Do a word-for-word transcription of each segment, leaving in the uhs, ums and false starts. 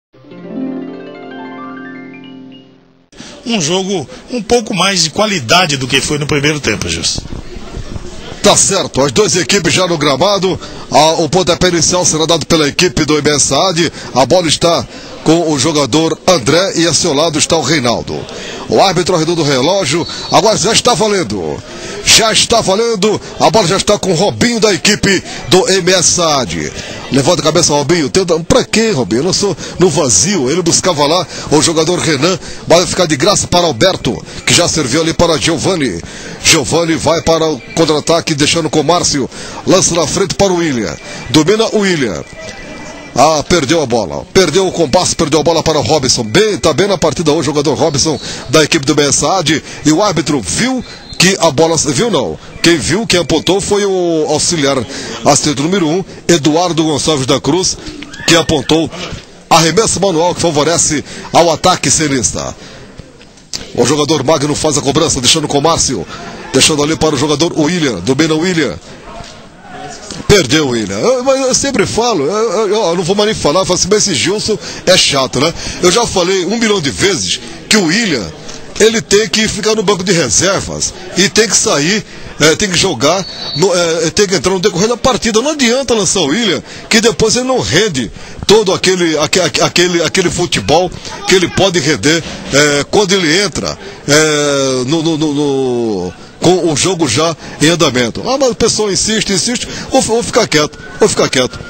Um jogo um pouco mais de qualidade do que foi no primeiro tempo, Gilson. Tá certo, as duas equipes já no gramado. Ah, o pontapé inicial será dado pela equipe do M S A D. A bola está com o jogador André e a seu lado está o Reinaldo. O árbitro ao redor do relógio. Agora já está valendo. Já está valendo. A bola já está com o Robinho da equipe do M S A D. Levanta a cabeça, Robinho. Tenta... Pra quê, Robinho? Eu sou no vazio. Ele buscava lá o jogador Renan. Vai ficar de graça para Alberto, que já serviu ali para Giovani. Giovani vai para o contra-ataque, deixando com o Márcio. Lança na frente para o William. Domina o William. Ah, perdeu a bola. Perdeu o compasso, perdeu a bola para o Robson. Bem, tá bem na partida hoje o jogador Robson da equipe do M S A D. E o árbitro viu que a bola... Viu não? Quem viu, quem apontou foi o auxiliar assistente número um, Eduardo Gonçalves da Cruz, que apontou arremesso manual que favorece ao ataque cenista. O jogador Magno faz a cobrança, deixando com o Márcio. Deixando ali para o jogador William. Domina o William. Perdeu o William. Eu, mas eu sempre falo, eu, eu, eu não vou mais nem falar, eu falo assim, mas esse Gilson é chato, né? Eu já falei um milhão de vezes que o William, ele tem que ficar no banco de reservas e tem que sair, é, tem que jogar, no, é, tem que entrar no decorrer da partida. Não adianta lançar o William, que depois ele não rende todo aquele, aquele, aquele, aquele futebol que ele pode render é, quando ele entra é, no, no, no, no, com o jogo já em andamento. Ah, mas o pessoal insiste, insiste, vou, vou ficar quieto, vou ficar quieto.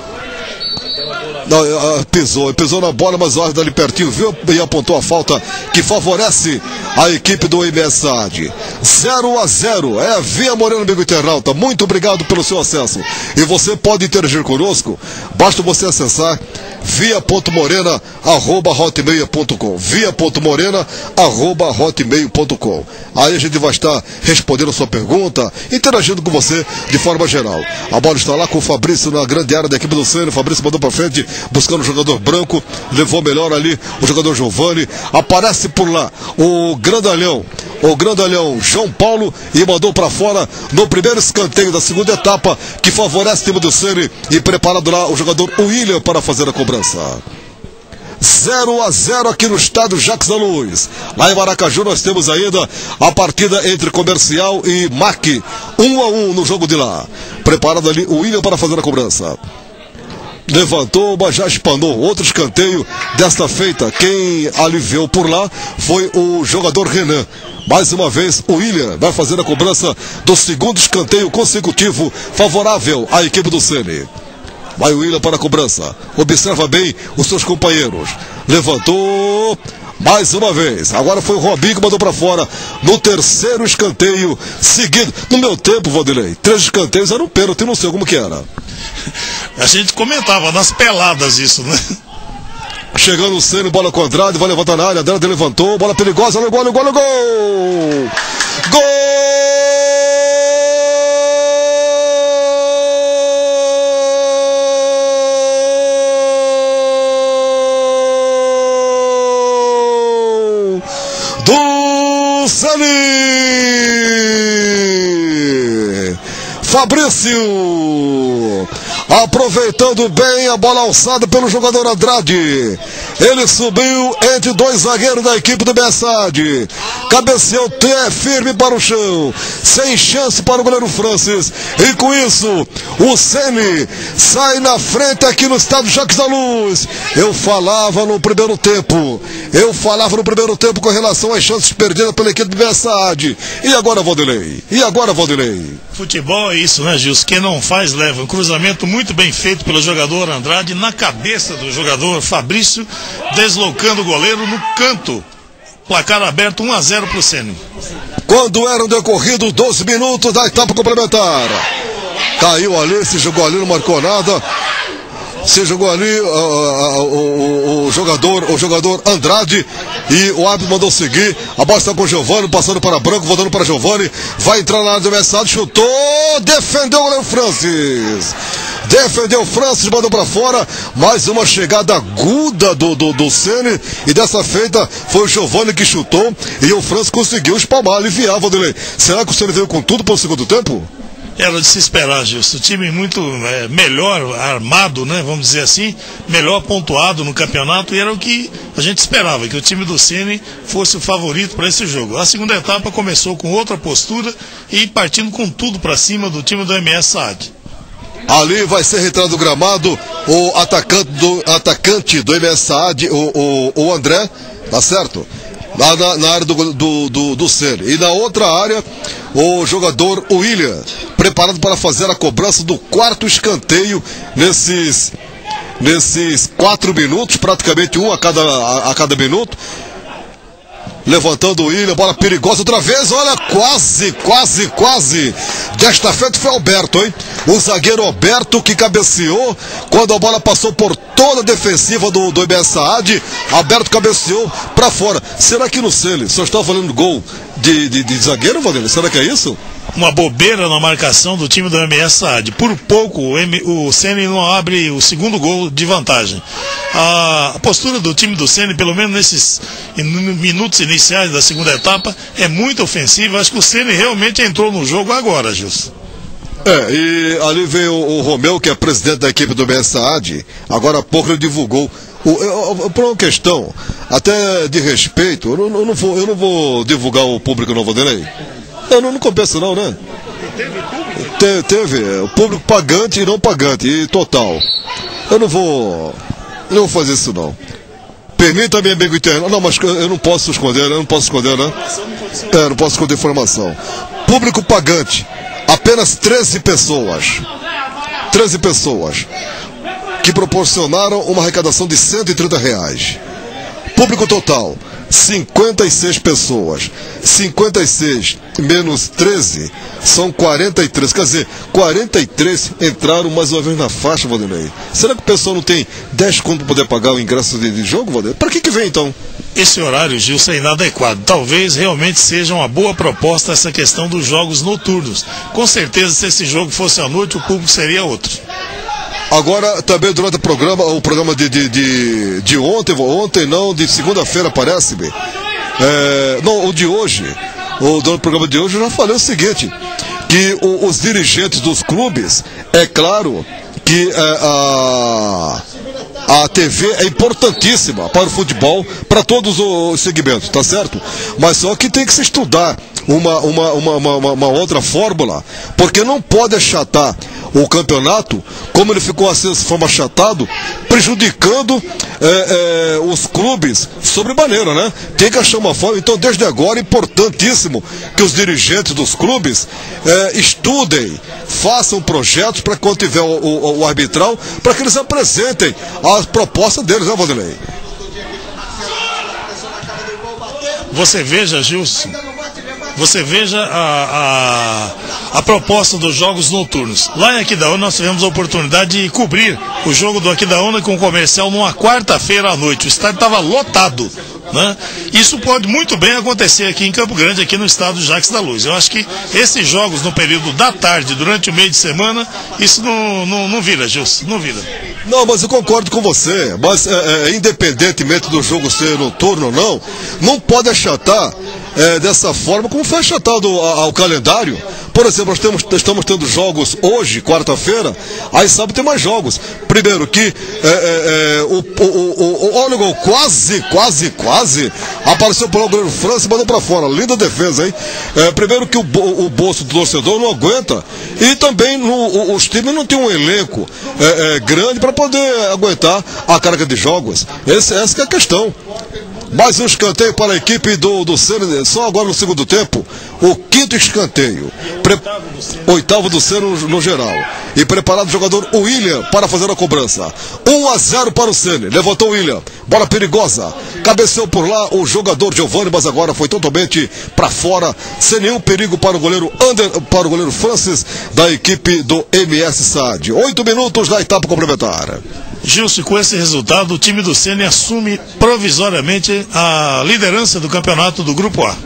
Não, pisou, pisou na bola, mas o árbitro ali pertinho viu e apontou a falta que favorece a equipe do M S A D. zero a zero, é Via Morena, amigo internauta. Muito obrigado pelo seu acesso. E você pode interagir conosco, basta você acessar via ponto morena arroba hotmail ponto com, via ponto morena arroba hotmail ponto com. Aí a gente vai estar respondendo a sua pergunta, interagindo com você de forma geral. A bola está lá com o Fabrício na grande área da equipe do Sênior. O Fabrício mandou para frente, buscando o jogador branco, levou melhor ali o jogador Giovani. Aparece por lá o grandalhão, o grandalhão João Paulo, e mandou para fora no primeiro escanteio da segunda etapa, que favorece o time do Sênior, e preparado lá o jogador William para fazer a cobrança. zero a zero aqui no estádio Jacques da Luz. Lá em Maracaju nós temos ainda a partida entre Comercial e M A C, um a um no jogo de lá. Preparado ali o William para fazer a cobrança. Levantou, mas já espanou. Outro escanteio desta feita. Quem aliviou por lá foi o jogador Renan. Mais uma vez o William vai fazer a cobrança do segundo escanteio consecutivo favorável à equipe do Sene. Vai o William para a cobrança. Observa bem os seus companheiros. Levantou. Mais uma vez. Agora foi o Robinho que mandou para fora no terceiro escanteio seguido. No meu tempo, Vanderlei, três escanteios era um pênalti, não sei como que era. A gente comentava nas peladas isso, né? Chegando o Ceni, bola com o Andrade, vai levantar na área. Andrade levantou, bola perigosa, no gol, no gol, no gol! Gol! Do Ceni! Fabrício! Aproveitando bem a bola alçada pelo jogador Andrade. Ele subiu entre dois zagueiros da equipe do M S A D. Cabeceou firme para o chão. Sem chance para o goleiro Francis. E com isso, o Ceni sai na frente aqui no estádio Jacques da Luz. Eu falava no primeiro tempo. Eu falava no primeiro tempo com relação às chances perdidas pela equipe do M S A D. E agora, Vanderlei? E agora, Vanderlei? Futebol é isso, né, Gilson? Quem não faz, leva. Um cruzamento muito bem feito pelo jogador Andrade na cabeça do jogador Fabrício, deslocando o goleiro no canto. Placar aberto, um a zero para o Ceni. Quando eram decorridos doze minutos da etapa complementar. Caiu ali, se jogou ali, não marcou nada. Se jogou ali uh, uh, uh, uh, o jogador o jogador Andrade, e o árbitro mandou seguir. A bola está com o Giovani, passando para Branco, voltando para Giovani. Vai entrar na área do M S A D, chutou, defendeu o goleiro Francis. Defendeu o Francis, mandou para fora. Mais uma chegada aguda do, do, do Ceni, e dessa feita foi o Giovani que chutou, e o Francis conseguiu espalmar, aliviar, Vanderlei. Será que o Ceni veio com tudo para o segundo tempo? Era de se esperar, Gilson. O time muito é, melhor armado, né? Vamos dizer assim, melhor pontuado no campeonato, e era o que a gente esperava, que o time do Ceni fosse o favorito para esse jogo. A segunda etapa começou com outra postura e partindo com tudo para cima do time do M S Saad. Ali vai ser retirado do gramado o atacante do, atacante do M S Saad, o, o, o André, tá certo? Lá na, na área do, do, do, do Ceni. E na outra área, o jogador William, preparado para fazer a cobrança do quarto escanteio nesses, nesses quatro minutos, praticamente um a cada, a, a cada minuto. Levantando o William, bola perigosa outra vez, olha, quase, quase, quase. Desta feita foi Alberto, hein? O zagueiro Alberto que cabeceou quando a bola passou por toda a defensiva do, do M S Saad. Alberto cabeceou pra fora. Será que no Ceni só está valendo gol de, de, de zagueiro, Vanderlei? Será que é isso? Uma bobeira na marcação do time do M S Saad. Por pouco o, M, o Ceni não abre o segundo gol de vantagem. A, a postura do time do Ceni, pelo menos nesses in, minutos iniciais da segunda etapa, é muito ofensiva. Acho que o Ceni realmente entrou no jogo agora, Gilson. É, e ali veio o, o Romeu, que é presidente da equipe do M S Saad. Agora há pouco ele divulgou. O, eu, eu, por uma questão até de respeito, eu não, eu não, vou, eu não vou divulgar o público, não, Vanderlei. Não, não, não compensa não, né? Teve, teve, o público pagante e não pagante, e total. Eu não vou, eu não vou fazer isso não. Permita-me, amigo interno. Não, mas eu não posso esconder, eu não posso esconder, né? É, não posso esconder informação. Público pagante, apenas treze pessoas. treze pessoas. Que proporcionaram uma arrecadação de cento e trinta reais. Público total, cinquenta e seis pessoas. cinquenta e seis menos treze são quarenta e três. Quer dizer, quarenta e três entraram mais uma vez na faixa, Vanderlei. Será que o pessoal não tem dez conto para poder pagar o ingresso de, de jogo, Vanderlei? Para que que vem então? Esse horário, Gilson, é inadequado. Talvez realmente seja uma boa proposta essa questão dos jogos noturnos. Com certeza, se esse jogo fosse à noite, o público seria outro. Agora, também durante o programa, o programa de, de, de, de ontem, ontem não, de segunda-feira, parece-me. É, não, o de hoje, o do programa de hoje, eu já falei o seguinte, que o, os dirigentes dos clubes, é claro que é, a, a T V é importantíssima para o futebol, para todos os segmentos, tá certo? Mas só que tem que se estudar uma, uma, uma, uma, uma outra fórmula, porque não pode achatar o campeonato, como ele ficou assim, de forma achatado, prejudicando é, é, os clubes sobremaneira, né? Tem que achar uma forma. Então, desde agora, é importantíssimo que os dirigentes dos clubes é, estudem, façam projetos para quando tiver o, o, o arbitral, para que eles apresentem as propostas deles, né, Vanderlei? Você veja, Gilson, você veja a, a, a proposta dos jogos noturnos. Lá em Aquidauana nós tivemos a oportunidade de cobrir o jogo do Aquidauana com o comercial numa quarta-feira à noite. O estádio estava lotado, né? Isso pode muito bem acontecer aqui em Campo Grande, aqui no estado do Jacques da Luz. Eu acho que esses jogos no período da tarde, durante o meio de semana, isso não, não, não vira, Gilson, não vira. Não, mas eu concordo com você, mas é, é, independentemente do jogo ser noturno ou não, não pode achatar é, dessa forma como foi achatado ao, ao calendário. Por exemplo, nós temos, estamos tendo jogos hoje, quarta-feira, aí sábado tem mais jogos. Primeiro que é, é, é, o, o, o, o, olha o gol, quase, quase, quase, apareceu por o goleiro França e mandou pra fora, linda defesa, hein? É, primeiro que o, o bolso do torcedor não aguenta, e também no, os times não têm um elenco é, é, grande para poder aguentar a carga de jogos. Esse, essa que é a questão. Mais um escanteio para a equipe do, do Ceni, só agora no segundo tempo, o quinto escanteio. Pre... Oitavo do Ceni no, no geral. E preparado o jogador William para fazer a cobrança. um a zero para o Ceni, levantou o William, bola perigosa, cabeceou por lá o jogador Giovanni, mas agora foi totalmente para fora, sem nenhum perigo para o goleiro Ander, para o goleiro Francis, da equipe do M S Saad. Oito minutos da etapa complementar. Gilson, com esse resultado, o time do Ceni assume provisoriamente a liderança do campeonato do Grupo A.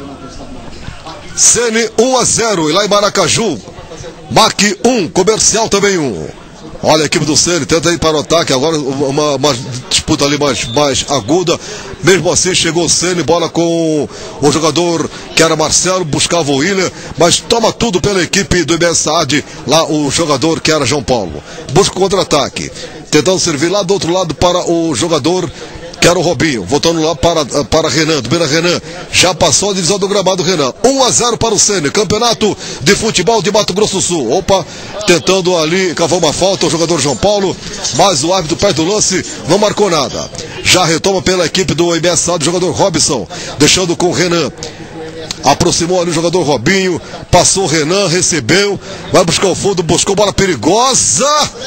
Ceni um a zero, e lá em Maracaju, M A C um, Comercial também um. Olha a equipe do Ceni, tenta ir para o ataque. Agora uma, uma disputa ali mais, mais aguda. Mesmo assim chegou o Ceni, bola com o jogador que era Marcelo, buscava o William, mas toma tudo pela equipe do I B S A D. Lá o jogador que era João Paulo. Busca o contra-ataque. Tentando servir lá do outro lado para o jogador que era o Robinho, voltando lá para, para Renan, do Beira Renan, já passou a divisão do gramado Renan, um a zero para o Ceni, campeonato de futebol de Mato Grosso do Sul. Opa, tentando ali cavar uma falta, o jogador João Paulo, mas o árbitro perto do lance não marcou nada. Já retoma pela equipe do I B S A do jogador Robson, deixando com o Renan. Aproximou ali o jogador Robinho, passou o Renan, recebeu, vai buscar o fundo, buscou bola perigosa.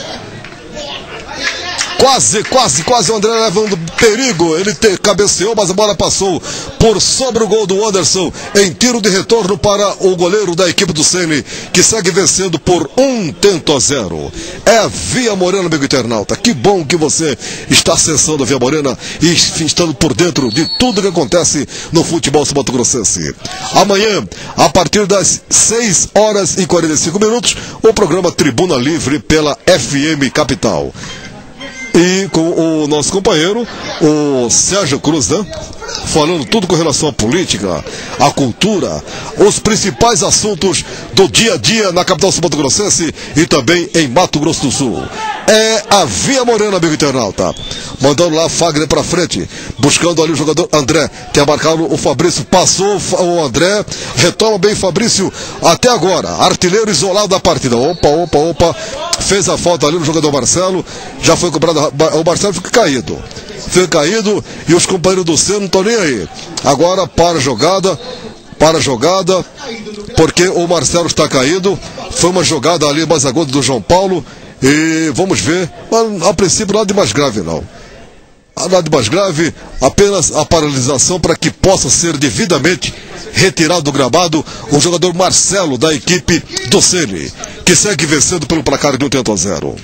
Quase, quase, quase o André levando perigo. Ele te, cabeceou, mas a bola passou por sobre o gol do Anderson em tiro de retorno para o goleiro da equipe do Ceni, que segue vencendo por um tento a zero. É a Via Morena, amigo internauta. Que bom que você está acessando a Via Morena e estando por dentro de tudo que acontece no futebol mato-grossense. Amanhã, a partir das seis horas e quarenta e cinco minutos, o programa Tribuna Livre pela F M Capital. E com o nosso companheiro, o Sérgio Cruz, né? Falando tudo com relação à política, à cultura, os principais assuntos do dia a dia na capital mato-grossense e também em Mato Grosso do Sul. É a Via Morena, amigo internauta. Mandando lá Fagner pra frente, buscando ali o jogador André. Tem marcado o Fabrício, passou o André, retoma bem Fabrício até agora. Artilheiro isolado da partida. Opa, opa, opa. Fez a falta ali no jogador Marcelo. Já foi cobrado. O Marcelo fica caído. Fica caído e os companheiros do Ceni não estão nem aí. Agora para a jogada. Para a jogada. Porque o Marcelo está caído. Foi uma jogada ali mais aguda do João Paulo. E vamos ver. Mas, a princípio nada de mais grave não. Nada de mais grave. Apenas a paralisação para que possa ser devidamente retirado do gramado o jogador Marcelo da equipe do Ceni, que segue vencendo pelo placar de um tento a zero.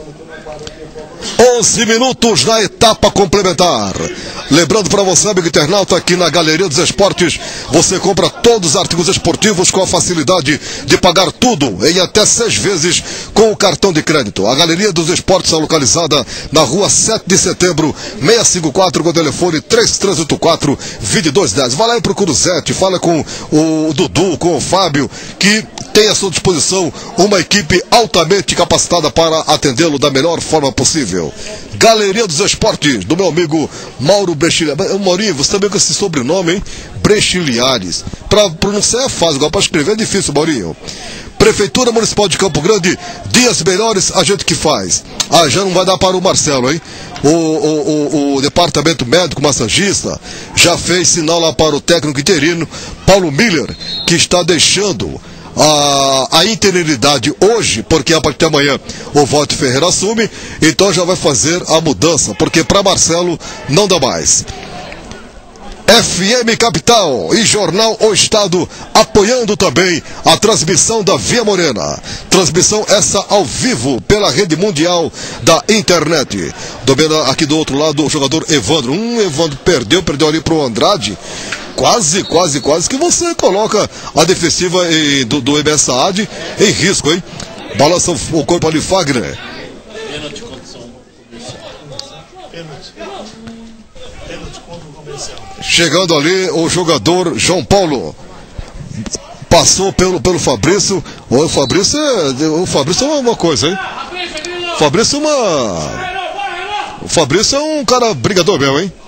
onze minutos na etapa complementar. Lembrando para você, amigo internauta, que na Galeria dos Esportes você compra todos os artigos esportivos com a facilidade de pagar tudo em até seis vezes com o cartão de crédito. A Galeria dos Esportes está localizada na rua sete de setembro, seiscentos e cinquenta e quatro, com o telefone três três oito quatro, dois dois um zero. Vai lá e procura o Zete, fala com o Dudu, com o Fábio, que tem à sua disposição uma equipe altamente capacitada para atendê-lo da melhor forma possível. Galeria dos Esportes, do meu amigo Mauro Brechiliares. Maurinho, você também com esse sobrenome, hein? Brechiliares. Para pronunciar é fácil, agora para escrever é difícil, Maurinho. Prefeitura Municipal de Campo Grande, dias melhores a gente que faz. Ah, já não vai dar para o Marcelo, hein? O, o, o, o departamento médico massagista já fez sinal lá para o técnico interino, Paulo Miller, que está deixando a, a interinidade hoje, porque a partir de amanhã o Walter Ferreira assume, então já vai fazer a mudança, porque para Marcelo não dá mais. F M Capital e Jornal O Estado apoiando também a transmissão da Via Morena. Transmissão essa ao vivo pela rede mundial da internet. Domina aqui do outro lado o jogador Evandro. Hum, Evandro perdeu, perdeu ali pro Andrade. Quase, quase, quase que você coloca a defensiva em, do, do I B S A D em risco, hein? Balança o corpo ali, Fagner. Pênalti condição comercial. Pênalti. Pênalti contra o comercial. Chegando ali o jogador João Paulo. Passou pelo, pelo Fabrício. O Fabrício é, o Fabrício é uma coisa, hein? O Fabrício é uma... O Fabrício é um cara brigador mesmo, hein?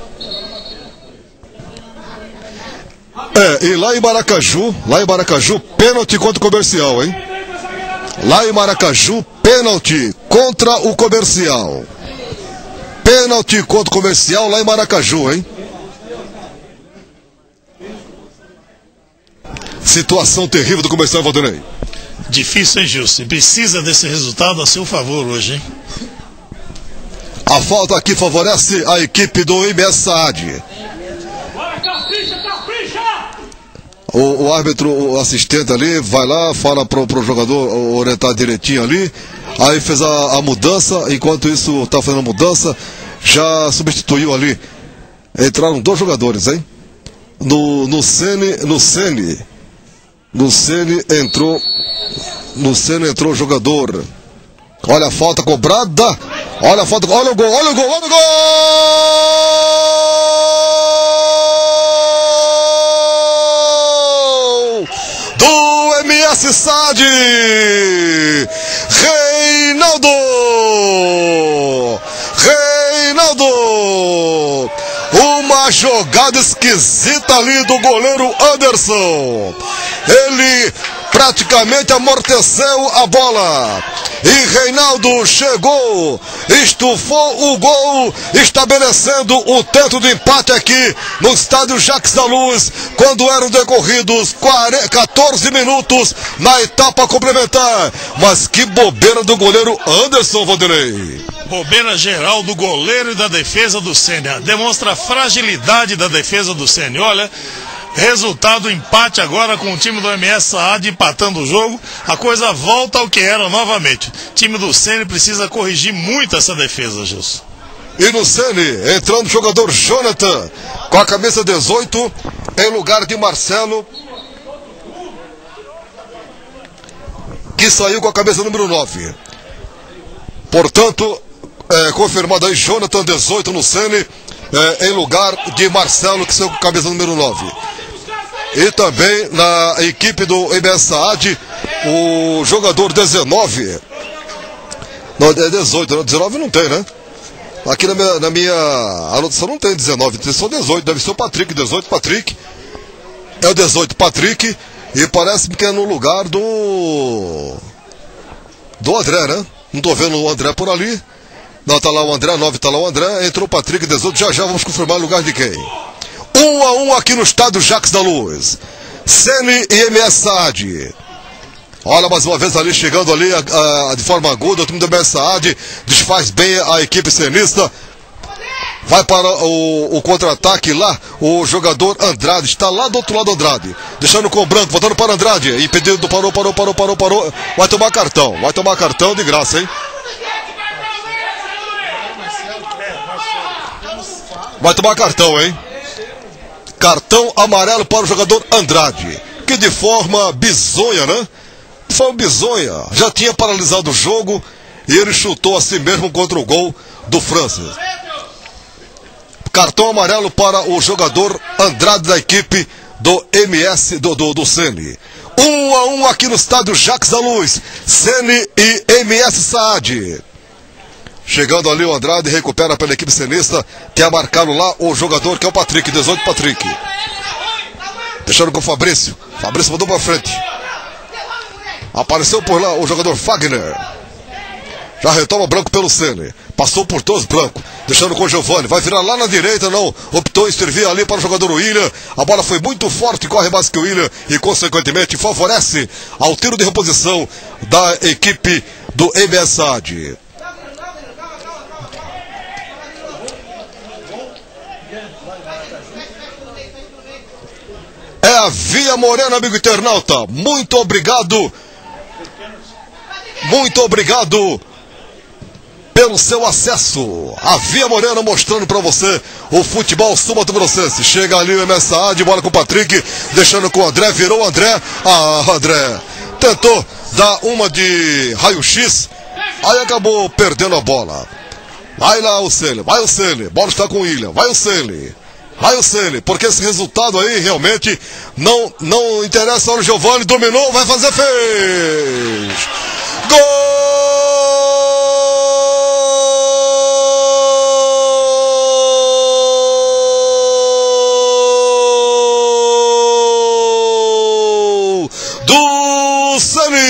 É, e lá em Maracaju, lá em Maracaju, pênalti contra o Comercial, hein? Lá em Maracaju, pênalti contra o Comercial. Pênalti contra o Comercial lá em Maracaju, hein? Situação terrível do Comercial, Valdinei. Difícil, hein, Gilson? Precisa desse resultado a seu favor hoje, hein? A falta aqui favorece a equipe do I B S A D. O, o árbitro, o assistente ali, vai lá, fala pro, pro jogador orientar direitinho ali. Aí fez a, a mudança, enquanto isso tá fazendo a mudança, já substituiu ali. Entraram dois jogadores, hein? No, no Ceni, no Ceni, no Ceni entrou, no Ceni entrou o jogador Olha a falta cobrada. Olha a falta, olha o gol, olha o gol, olha o gol! Do M S S A D, Reinaldo! Reinaldo! Uma jogada esquisita ali do goleiro Anderson. Ele praticamente amorteceu a bola. E Reinaldo chegou, estufou o gol, estabelecendo o teto do empate aqui no estádio Jacques da Luz, quando eram decorridos quatorze minutos na etapa complementar. Mas que bobeira do goleiro Anderson, Vanderlei. Bobeira geral do goleiro e da defesa do Sênia. Demonstra a fragilidade da defesa do Sênia. Olha, resultado empate agora com o time do M S A D empatando o jogo. A coisa volta ao que era novamente. O time do Sênia precisa corrigir muito essa defesa, Gilson. E no Sênia, entrando o jogador Jonathan com a camisa dezoito em lugar de Marcelo, que saiu com a camisa número nove. Portanto, é, confirmado aí Jonathan dezoito no Sênia, é, em lugar de Marcelo, que saiu com a camisa número nove. E também na equipe do M S A D, o jogador dezenove. Não, é dezoito, não, dezenove não tem, né? Aqui na minha, na minha anotação não tem dezenove, tem só dezoito, deve ser o Patrick, dezoito Patrick. É o dezoito Patrick, e parece-me que é no lugar do... do André, né? Não tô vendo o André por ali. Não, tá lá o André, nove tá lá o André, entrou o Patrick, dezoito, já já vamos confirmar o lugar de quem. um a um aqui no estádio Jacques da Luz. Sênia e M S A D. Olha mais uma vez ali, chegando ali a, a, de forma aguda, o time do M S A D desfaz bem a equipe cenista. Vai para o, o contra-ataque lá, o jogador Andrade, está lá do outro lado Andrade, deixando com o branco, voltando para Andrade, impedido, parou, parou, parou, parou, parou, vai tomar cartão, vai tomar cartão de graça, hein? Vai tomar cartão, hein? Cartão amarelo para o jogador Andrade, que de forma bizonha, né? De forma bizonha, já tinha paralisado o jogo e ele chutou a si mesmo contra o gol do Francis. Cartão amarelo para o jogador Andrade da equipe do M S, do, do, do Sênia. um a um aqui no estádio Jacques da Luz, Sênia e M S S A D. Chegando ali o Andrade, recupera pela equipe cenista, que é marcado lá o jogador que é o Patrick, dezoito Patrick. Deixando com o Fabrício, Fabrício mandou para frente. Apareceu por lá o jogador Fagner. Já retoma branco pelo Sênia. Passou por todos branco, deixando com o Giovani. Vai virar lá na direita, não. Optou em servir ali para o jogador William. A bola foi muito forte, corre mais que o William e consequentemente favorece ao tiro de reposição da equipe do M S A D. É a Via Morena, amigo internauta. Muito obrigado. Muito obrigado pelo seu acesso. A Via Morena mostrando para você o futebol sul-mato-grossense. Chega ali o M S A de bola com o Patrick, deixando com o André, virou o André. Ah, André tentou dar uma de raio-x, aí acabou perdendo a bola. Vai lá o Sênia, vai o Sênia, bola está com o William, vai o Sênia. Vai o Sênia, porque esse resultado aí realmente não, não interessa. O Giovani dominou, vai fazer, fez! Gol! Do Sênia!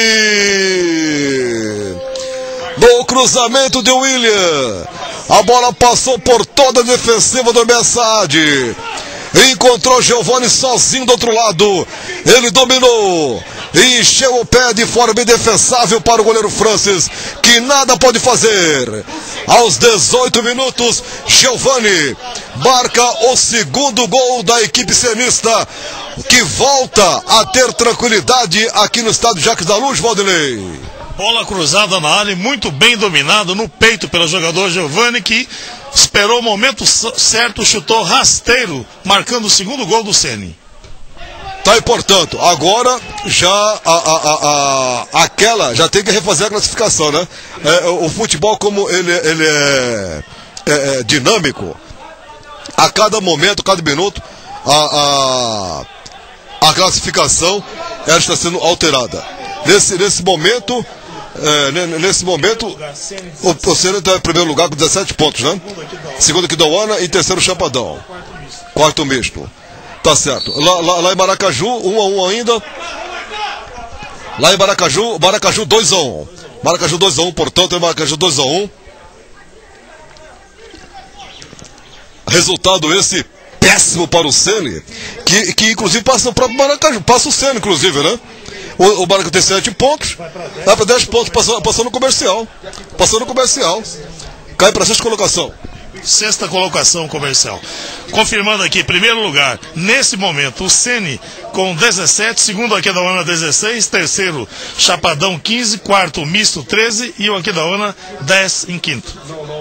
No cruzamento de William. A bola passou por toda a defensiva do M S A D. Encontrou Giovani sozinho do outro lado. Ele dominou e encheu o pé de forma indefensável para o goleiro Francis, que nada pode fazer. Aos dezoito minutos, Giovani marca o segundo gol da equipe cenista, que volta a ter tranquilidade aqui no estádio Jacques da Luz, Valdinei. Bola cruzada na área, muito bem dominado no peito pelo jogador Giovani, que esperou o momento certo, chutou rasteiro, marcando o segundo gol do Sênia. Tá aí, portanto, agora já a, a, a, a, aquela já tem que refazer a classificação, né? É, o futebol, como ele, ele é, é, é dinâmico, a cada momento, cada minuto, a, a, a classificação ela está sendo alterada. Nesse, nesse momento, é, nesse momento, o, o Sênior está em primeiro lugar com dezessete pontos, né? Segundo Aquidauana e terceiro Chapadão. Quarto misto. Tá certo. Lá, lá, lá em Maracaju, um a um ainda. Lá em Maracaju, Maracaju dois a um. Maracaju dois a um, portanto, é Maracaju dois a um. Resultado esse péssimo para o Sene, que, que inclusive passa o próprio Maracaju, passa o Sene, inclusive, né? O, o Maracaju tem sete pontos, vai para dez pontos, passando, passando no comercial. Passando no comercial. Cai para sexta colocação. Sexta colocação comercial. Confirmando aqui, primeiro lugar, nesse momento, o Sene com dezessete, segundo o Aquidauana dezesseis, terceiro Chapadão quinze, quarto Misto treze e o Aquidauana dez em quinto.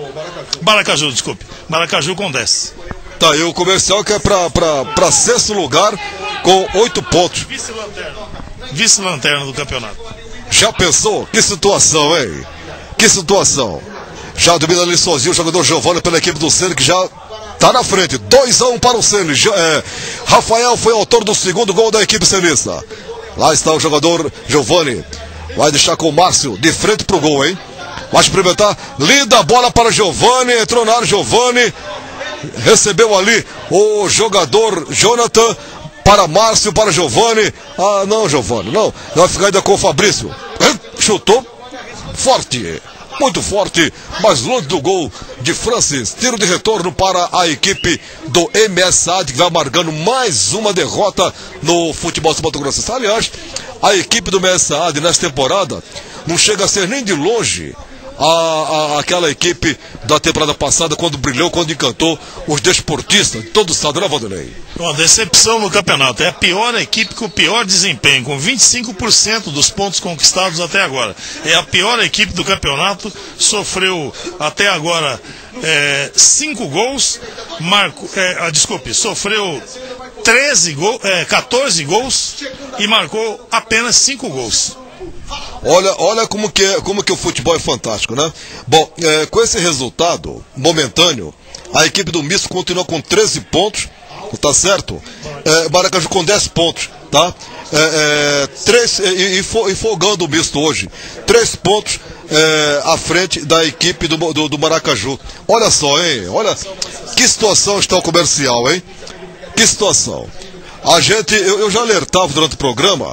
Maracaju, desculpe. Maracaju com dez. Tá, e o comercial que é para sexto lugar com oito pontos. Vice-lanterna. Vice-lanterna do campeonato. Já pensou? Que situação, hein? Que situação. Já domina ali sozinho o jogador Giovanni pela equipe do Sene, que já está na frente. dois a um para o Sene. É, Rafael foi autor do segundo gol da equipe senista. Lá está o jogador Giovanni. Vai deixar com o Márcio de frente para o gol, hein? Vai experimentar. Linda bola para Giovanni. Entrou na área Giovanni. Recebeu ali o jogador Jonathan para Márcio, para Giovanni. Ah, não, Giovanni, não. Vai ficar ainda com o Fabrício. Chutou forte. Muito forte, mas longe do gol de Francis. Tiro de retorno para a equipe do M S A D, que vai amargando mais uma derrota no futebol do Mato Grosso. Aliás, a equipe do M S A D nessa temporada não chega a ser nem de longe a, a, aquela equipe da temporada passada, quando brilhou, quando encantou os desportistas de todo o estado, né, Vanderlei? Uma decepção no campeonato. É a pior equipe com o pior desempenho, com vinte e cinco por cento dos pontos conquistados até agora. É a pior equipe do campeonato, sofreu até agora é, cinco gols, marco, é, ah, desculpe, sofreu treze gol, é, quatorze gols e marcou apenas cinco gols. Olha, olha como que, é, como que o futebol é fantástico, né? Bom, é, com esse resultado momentâneo, a equipe do Misto continua com treze pontos, tá certo? É, Maracaju com dez pontos, tá? É, é, três, e, e, fo, e folgando o Misto hoje, três pontos é, à frente da equipe do, do, do Maracaju. Olha só, hein? Olha que situação está o comercial, hein? Que situação. A gente, eu, eu já alertava durante o programa.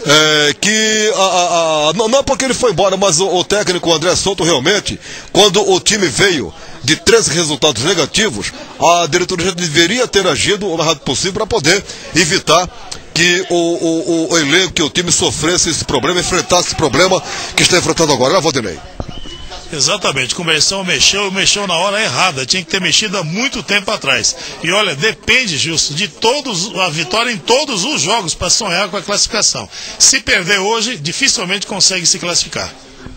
É, que a, a, a, não, não porque ele foi embora, mas o, o técnico André Souto realmente, quando o time veio de três resultados negativos, a diretoria deveria ter agido o mais rápido possível para poder evitar que o, o, o elenco, que o time sofresse esse problema, enfrentasse esse problema que está enfrentando agora, né, Valdinei? Exatamente, o comercial mexeu, mexeu na hora errada, tinha que ter mexido há muito tempo atrás. E olha, depende, Justo, de todos, a vitória em todos os jogos para sonhar com a classificação. Se perder hoje, dificilmente consegue se classificar.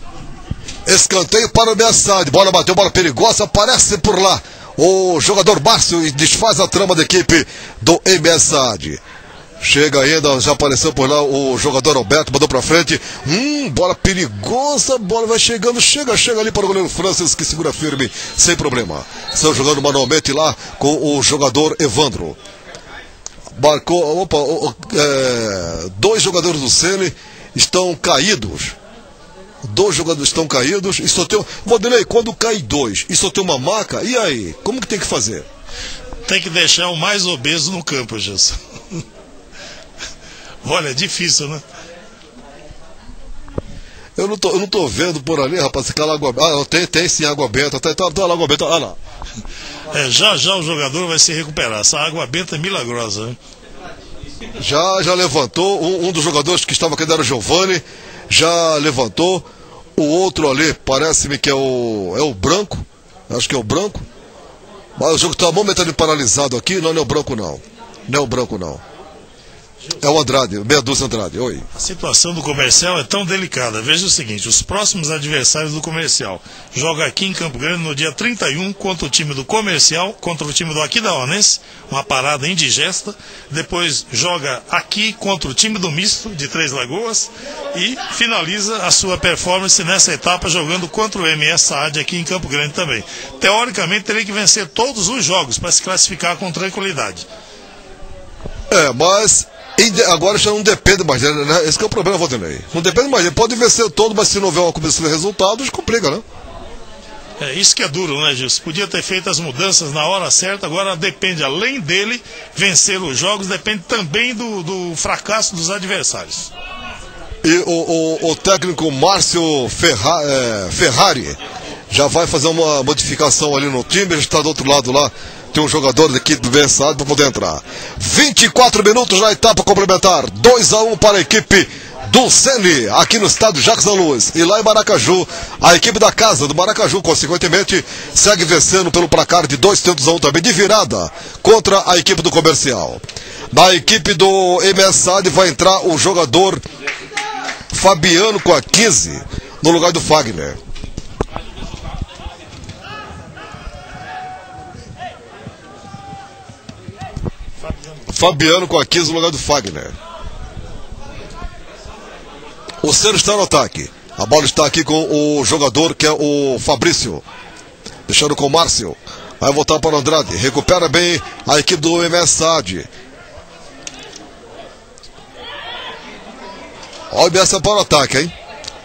Escanteio para o M S A D, bola bateu, bola perigosa, aparece por lá o jogador Márcio e desfaz a trama da equipe do M S A D. Chega ainda, já apareceu por lá o jogador Alberto, mandou pra frente. Hum, bola perigosa, bola vai chegando, chega, chega ali para o goleiro Francis, que segura firme, sem problema. Estão jogando manualmente lá com o jogador Evandro. Marcou, opa, é, dois jogadores do Sene estão caídos. Dois jogadores estão caídos e só tem... Vanderlei, quando cai dois e só tem uma maca, e aí? Como que tem que fazer? Tem que deixar o mais obeso no campo, Gilson. Olha, é difícil, né? Eu não tô, eu não tô vendo por ali, rapaz, aquela água... Ah, tem, tem sim água benta, tá, tá, tá lá água benta, olha lá. É, já já o jogador vai se recuperar, essa água benta é milagrosa, né? Já, já levantou, um, um dos jogadores que estava aqui era o Giovanni, já levantou, o outro ali, parece-me que é o, é o Branco, acho que é o Branco, mas o jogo está momentaneamente paralisado aqui, não, não é o Branco não, não é o Branco não. É o Andrade, o meia dúzia Andrade. Oi. A situação do Comercial é tão delicada. Veja o seguinte, os próximos adversários do Comercial joga aqui em Campo Grande no dia trinta e um contra o time do Comercial, contra o time do Aquidauanense, uma parada indigesta. Depois joga aqui contra o time do Misto de Três Lagoas e finaliza a sua performance nessa etapa jogando contra o M S Saad aqui em Campo Grande também. Teoricamente teria que vencer todos os jogos para se classificar com tranquilidade. É, mas agora já não depende mais dele, né? Esse que é o problema, Valdinei. Não depende mais dele. Pode vencer todo, mas se não houver uma combinação de resultados, complica, né? É isso que é duro, né, Gilson? Podia ter feito as mudanças na hora certa, agora depende, além dele, vencer os jogos, depende também do, do fracasso dos adversários. E o, o, o técnico Márcio Ferra, é, Ferrari já vai fazer uma modificação ali no time, ele está do outro lado lá. Tem um jogador da equipe do B S A D para poder entrar. vinte e quatro minutos na etapa complementar. dois a um para a equipe do Sene, aqui no estádio Jacques da Luz. E lá em Maracaju, a equipe da casa do Maracaju, consequentemente, segue vencendo pelo placar de dois a um também, de virada, contra a equipe do Comercial. Na equipe do M S A D vai entrar o jogador Fabiano com a quinze, no lugar do Fagner. Fabiano com a quinze no lugar do Fagner. O Cero está no ataque. A bola está aqui com o jogador que é o Fabrício. Deixando com o Márcio. Vai voltar para o Andrade. Recupera bem a equipe do M S A D. Olha o M S A D para o ataque, hein?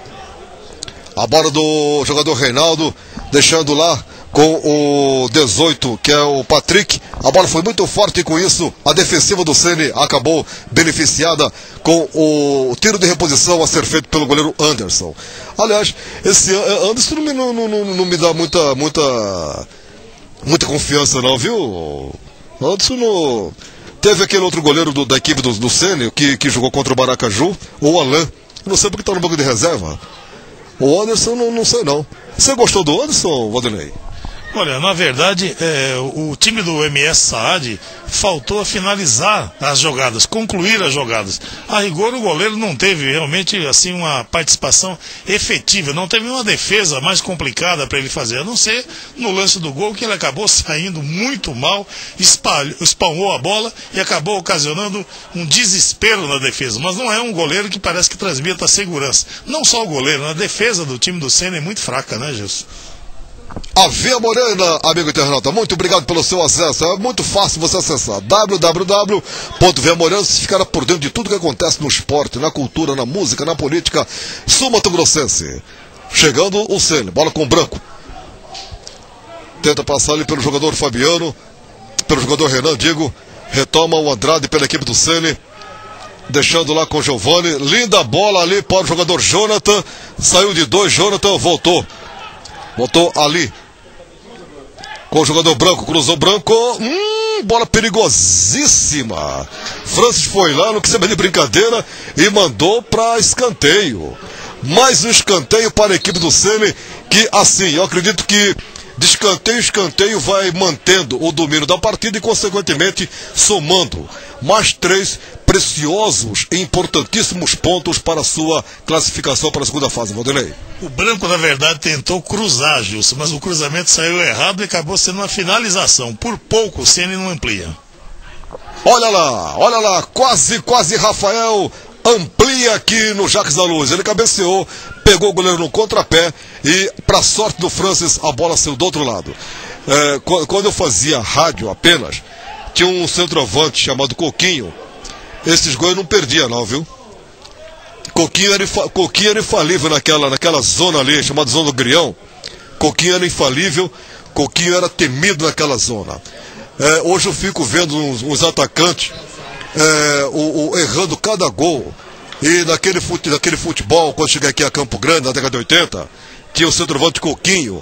A bola do jogador Reinaldo. Deixando lá com o dezoito, que é o Patrick. A bola foi muito forte e com isso a defensiva do Sene acabou beneficiada com o tiro de reposição a ser feito pelo goleiro Anderson. Aliás, esse Anderson não me, não, não, não me dá muita, muita, muita confiança não, viu? Anderson não... Teve aquele outro goleiro do, da equipe do, do Sene que, que jogou contra o Maracaju, o Alain. Não sei porque está no banco de reserva. O Anderson não, não sei não. Você gostou do Anderson, Valdinei? Olha, na verdade, é, o time do M S Saad faltou a finalizar as jogadas, concluir as jogadas. A rigor, o goleiro não teve realmente assim uma participação efetiva, não teve uma defesa mais complicada para ele fazer, a não ser no lance do gol, que ele acabou saindo muito mal, espalhou, espalmou a bola e acabou ocasionando um desespero na defesa. Mas não é um goleiro que parece que transmita segurança. Não só o goleiro, a defesa do time do Sene é muito fraca, né, Gilson? A Via Morena, amigo internauta, muito obrigado pelo seu acesso. É muito fácil você acessar w w w ponto via morena. Você ficará por dentro de tudo que acontece no esporte, na cultura, na música, na política sul-mato-grossense. Chegando o Sene, bola com o Branco. Tenta passar ali pelo jogador Fabiano, pelo jogador Renan, digo. Retoma o Andrade pela equipe do Sene, deixando lá com o Giovani. Linda bola ali para o jogador Jonathan. Saiu de dois, Jonathan voltou. Botou ali com o jogador Branco, cruzou Branco, hum, bola perigosíssima. Francis foi lá, não quis saber de brincadeira e mandou para escanteio. Mais um escanteio para a equipe do Sene, que assim, eu acredito que de escanteio em escanteio vai mantendo o domínio da partida e consequentemente somando mais três preciosos e importantíssimos pontos para a sua classificação para a segunda fase, Valdinei. O Branco, na verdade, tentou cruzar, Gilson, mas o cruzamento saiu errado e acabou sendo uma finalização. Por pouco o Ceni não amplia. Olha lá, olha lá, quase, quase Rafael amplia aqui no Jacques da Luz. Ele cabeceou, pegou o goleiro no contrapé e, para sorte do Francis, a bola saiu do outro lado. É, quando eu fazia rádio apenas, tinha um centroavante chamado Coquinho. Esses gols eu não perdia não, viu? Coquinho era, Coquinho era infalível naquela, naquela zona ali, chamada Zona do Grião. Coquinho era infalível, Coquinho era temido naquela zona. É, hoje eu fico vendo uns, uns atacantes é, o, o, errando cada gol. E naquele, fute, naquele futebol, quando cheguei aqui a Campo Grande, na década de oitenta, tinha o centroavante Coquinho.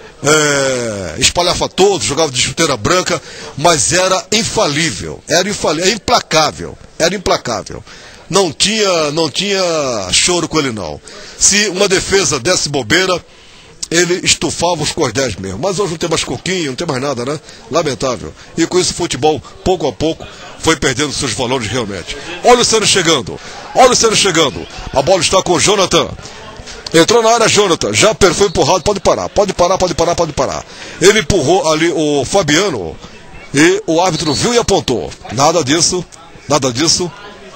É, espalhafatoso, jogava de chuteira branca, mas era infalível, era infalível, implacável, era implacável. Não tinha, não tinha choro com ele não. Se uma defesa desse bobeira, ele estufava os cordéis mesmo. Mas hoje não tem mais coquinho, não tem mais nada, né? Lamentável. E com isso o futebol, pouco a pouco, foi perdendo seus valores realmente. Olha o Ceni chegando. Olha o Ceni chegando. A bola está com o Jonathan. Entrou na área, Jonathan. Já foi empurrado. Pode parar. Pode parar, pode parar, pode parar. Ele empurrou ali o Fabiano. E o árbitro viu e apontou. Nada disso. Nada disso.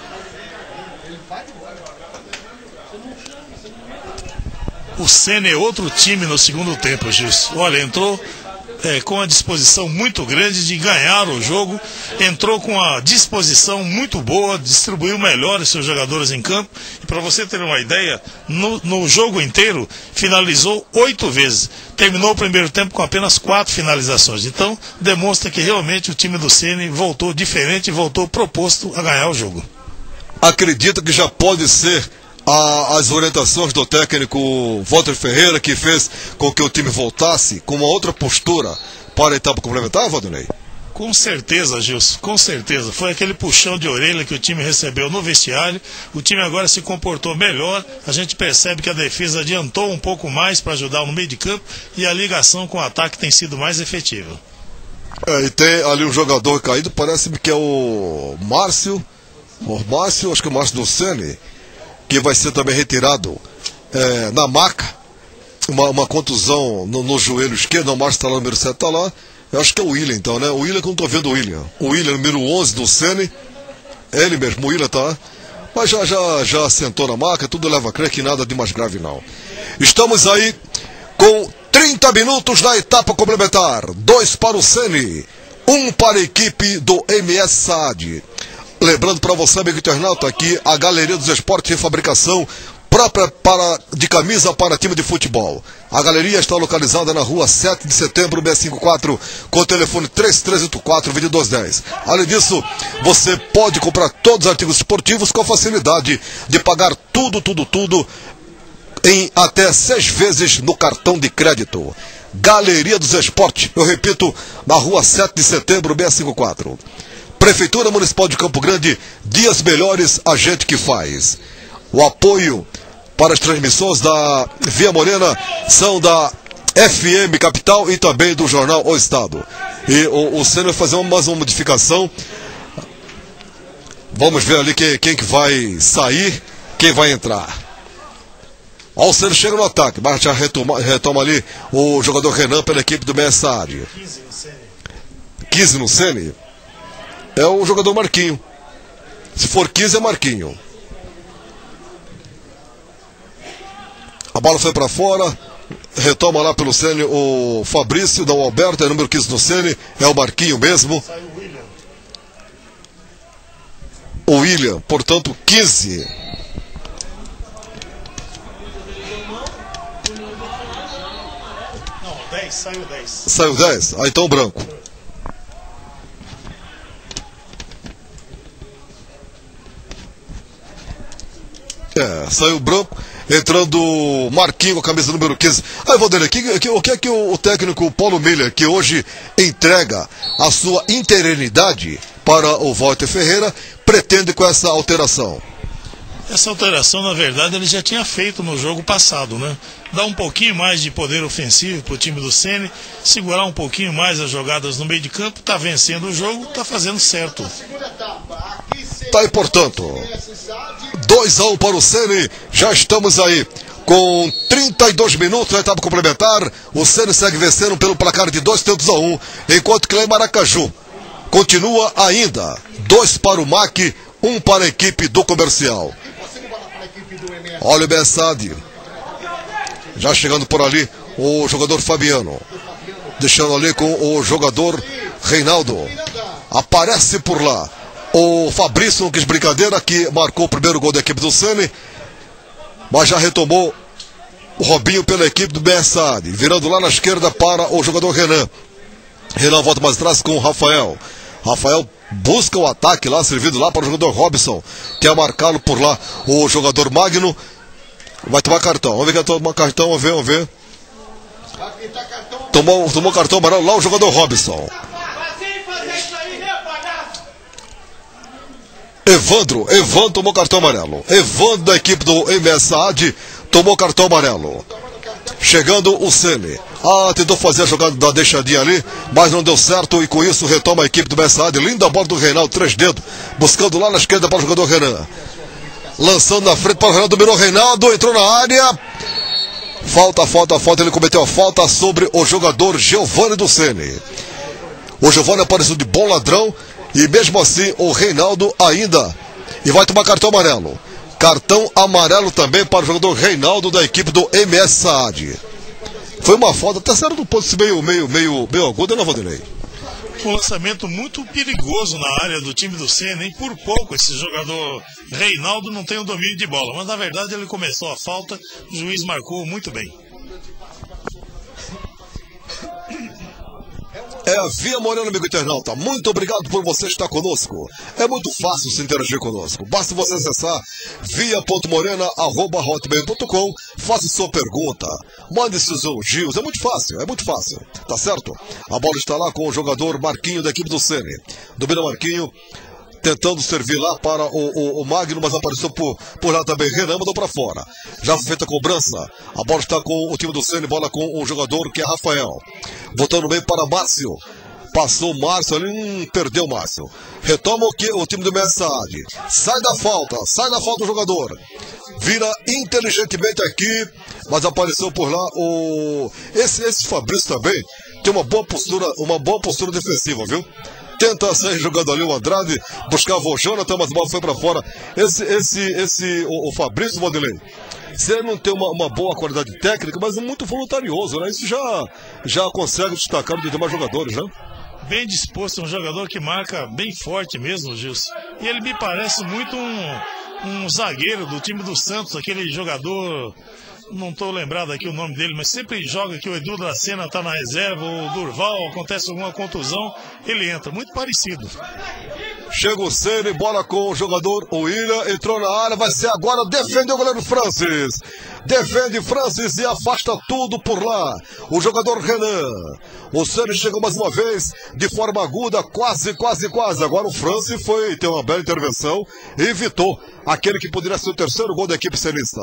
O Ceni é outro time no segundo tempo, Gilson. Olha, entrou é, com a disposição muito grande de ganhar o jogo, entrou com a disposição muito boa, distribuiu melhor os seus jogadores em campo. E para você ter uma ideia, no, no jogo inteiro, finalizou oito vezes. Terminou o primeiro tempo com apenas quatro finalizações. Então, demonstra que realmente o time do Ceni voltou diferente, voltou proposto a ganhar o jogo. Acredita que já pode ser A, as orientações do técnico Walter Ferreira, que fez com que o time voltasse com uma outra postura para a etapa complementar, Valdinei? Com certeza, Gilson, com certeza. Foi aquele puxão de orelha que o time recebeu no vestiário. O time agora se comportou melhor. A gente percebe que a defesa adiantou um pouco mais para ajudar no meio de campo e a ligação com o ataque tem sido mais efetiva. É, e tem ali um jogador caído, parece-me que é o Márcio. O Márcio, acho que é o Márcio do Ceni, que vai ser também retirado é, na maca, uma, uma contusão no, no joelho esquerdo. O Márcio está lá, o número sete está lá, eu acho que é o William então, né? O William que eu não estou vendo o William. O William, número onze do Ceni, ele mesmo, o William tá, mas já, já, já sentou na maca, tudo leva a crer que nada de mais grave não. Estamos aí com trinta minutos na etapa complementar, dois para o Ceni, um para a equipe do M S Saad. Lembrando para você, amigo internauta, aqui a Galeria dos Esportes de Fabricação própria para, de camisa para time de futebol. A galeria está localizada na rua sete de setembro, seiscentos e cinquenta e quatro, com o telefone três três oito quatro, dois dois um zero. Além disso, você pode comprar todos os artigos esportivos com a facilidade de pagar tudo, tudo, tudo em até seis vezes no cartão de crédito. Galeria dos Esportes, eu repito, na rua sete de setembro, seiscentos e cinquenta e quatro. Prefeitura Municipal de Campo Grande, dias melhores, a gente que faz. O apoio para as transmissões da Via Morena são da F M Capital e também do jornal O Estado. E o, o Ceni vai fazer uma, mais uma modificação. Vamos ver ali quem, quem que vai sair, quem vai entrar. Ó, o Ceni chega no ataque, mas já retoma, retoma ali o jogador Renan pela equipe do Messari. quinze no Ceni. É o jogador Marquinho. Se for quinze é Marquinho. A bola foi para fora. Retoma lá pelo Ceni o Fabrício, não o Alberto, é número quinze no Ceni. É o Marquinho mesmo. O William, portanto quinze. Não, dez, saiu dez. Saiu dez? Ah, então branco. É, saiu branco, entrando Marquinho com a camisa número quinze. Aí, Valdeir, que, que, o que é que o, o técnico Paulo Miller, que hoje entrega a sua interinidade para o Walter Ferreira, pretende com essa alteração? Essa alteração, na verdade, ele já tinha feito no jogo passado, né? Dar um pouquinho mais de poder ofensivo para o time do Ceni, segurar um pouquinho mais as jogadas no meio de campo, tá vencendo o jogo, tá fazendo certo. Tá aí, portanto, dois a um para o Ceni, já estamos aí com trinta e dois minutos na etapa complementar. O Ceni segue vencendo pelo placar de dois tentos a um, enquanto que lá em Maracaju continua ainda dois para o M A C, um para a equipe do Comercial. Olha o Bessade, já chegando por ali o jogador Fabiano, deixando ali com o jogador Reinaldo. Aparece por lá o Fabrício, não quis brincadeira, que marcou o primeiro gol da equipe do Ceni, mas já retomou o Robinho pela equipe do Bessade, virando lá na esquerda para o jogador Renan. Renan volta mais atrás com o Rafael. Rafael busca o ataque lá, servido lá para o jogador Robson, quer marcá-lo por lá o jogador Magno. Vai tomar cartão, vamos ver quem vai tomar cartão, vamos ver, vamos ver. Tomou, tomou cartão amarelo lá o jogador Robson. Evandro, Evandro tomou cartão amarelo. Evandro da equipe do M S A D tomou cartão amarelo. Chegando o Ceni. Ah, tentou fazer a jogada da deixadinha ali, mas não deu certo e com isso retoma a equipe do Bessaad. Linda bola do Reinaldo, três dedos, buscando lá na esquerda para o jogador Renan. Lançando na frente para o Reinaldo, dominou o Reinaldo, entrou na área. Falta, falta, falta, ele cometeu a falta sobre o jogador Giovanni do Ceni. O Giovanni apareceu de bom ladrão e mesmo assim o Reinaldo ainda. E vai tomar cartão amarelo. Cartão amarelo também para o jogador Reinaldo da equipe do M S Saad. Foi uma falta, até saiu do ponto meio, meio, meio, meio agudo, não, Vanderlei? Um lançamento muito perigoso na área do time do Ceni, hein? Por pouco esse jogador Reinaldo não tem o domínio de bola, mas na verdade ele começou a falta, o juiz marcou muito bem. É a Via Morena, amigo internauta. Muito obrigado por você estar conosco. É muito fácil se interagir conosco. Basta você acessar via ponto morena arroba hotmail ponto com, faça sua pergunta, mande seus elogios. É muito fácil, é muito fácil. Tá certo? A bola está lá com o jogador Marquinho da equipe do Ceni. Domina Marquinho, tentando servir lá para o, o, o Magno, mas apareceu por, por lá também. Renan mandou para fora. Já foi feita a cobrança. A bola está com o time do Ceni, bola com o jogador que é Rafael. Voltando bem para Márcio. Passou o Márcio ali, hum, perdeu o Márcio. Retoma o, que, o time do M S Saad. Sai da falta, sai da falta o jogador. Vira inteligentemente aqui, mas apareceu por lá o... Esse, esse Fabrício também tem uma boa postura, uma boa postura defensiva, viu? Tenta sair jogando ali o Andrade, buscava o Jonathan, mas a bola foi para fora. Esse, esse, esse, o, o Fabrício Vanderlei, se ele não tem uma, uma boa qualidade técnica, mas é muito voluntarioso, né? Isso já, já consegue destacar de demais jogadores, né? Bem disposto, um jogador que marca bem forte mesmo, Gilson. E ele me parece muito um, um zagueiro do time do Santos, aquele jogador, não estou lembrado aqui o nome dele, mas sempre joga que o Edu da Sena está na reserva, o Durval, acontece alguma contusão, ele entra, muito parecido. Chega o Ceni, bola com o jogador, o William, entrou na área, vai ser agora, defende o goleiro Francis. Defende Francis e afasta tudo por lá. O jogador Renan. O Ceni chegou mais uma vez, de forma aguda, quase, quase, quase. Agora o Francis foi ter uma bela intervenção e evitou aquele que poderia ser o terceiro gol da equipe cenista.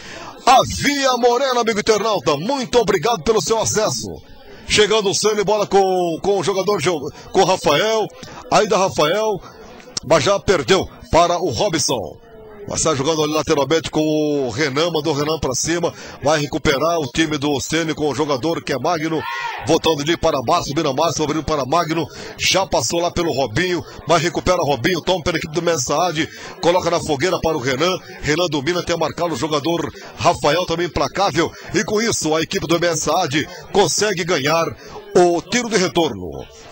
A Via Morena, amigo internauta, muito obrigado pelo seu acesso. Chegando o Ceni, bola com, com o jogador, com o Rafael. Ainda Rafael, mas já perdeu para o Robson. Vai estar jogando ali lateralmente com o Renan, mandou o Renan para cima. Vai recuperar o time do Ceni com o jogador que é Magno. Voltando ali para Márcio, subindo Márcio, abrindo para Magno. Já passou lá pelo Robinho, mas recupera o Robinho. Toma pela equipe do M S Saad. Coloca na fogueira para o Renan. Renan domina, tem marcado o jogador Rafael, também implacável. E com isso a equipe do M S Saad consegue ganhar o tiro de retorno.